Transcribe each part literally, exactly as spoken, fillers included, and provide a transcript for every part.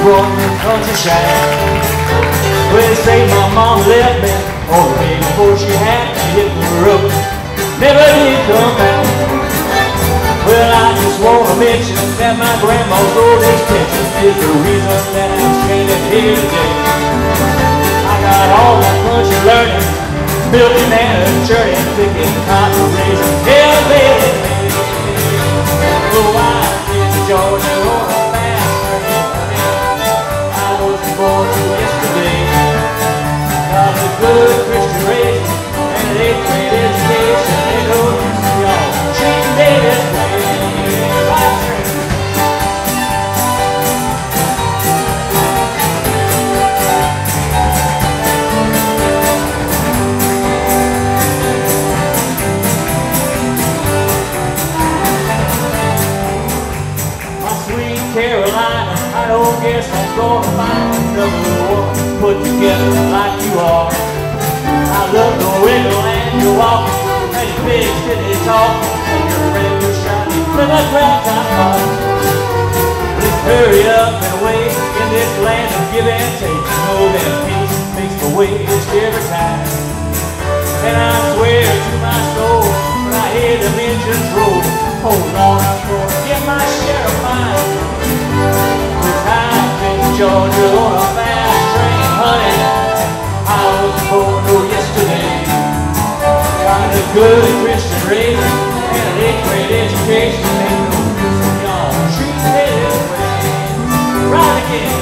born in the countryside. Well, they say my mom left me on the day before she had me hit the road. Never did come back. Well, I just want to mention that my grandma's old age pension is the reason that I'm standing here today. I got all my country learning, building and churning, picking cotton, raising hell, baby. Oh, I did Georgia on a fast train. I was born yesterday. Got a good Christian race and an eighth grade education. They know y'all treat me this way. Carolina, I don't guess I'm gonna find another one put together like you are. I love the wiggle and your walk, and your big city talk, and your friend you're shining with a crowd top car. Let's hurry up and wait in this land of give and take. You know that peace makes the wage every time. And I swear to my soul, when I hear the engines roll, hold on, I'm gonna get my share of mine. Georgia on a fast train, honey. I was born oh yesterday. Got a good Christian race and an eighth grade education. Ain't no use in y'all treat me this way. Right again.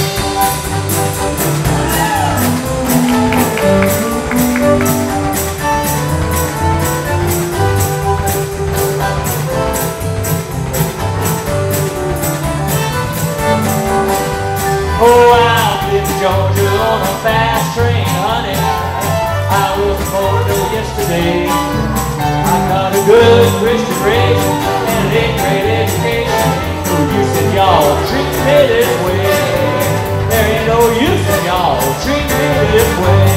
Oh, I've been to Georgia on a fast train, honey. I was born oh yesterday. I got a good Christian race and an eighth grade education. No use in y'all treat me this way. There ain't no use in y'all treat me this way.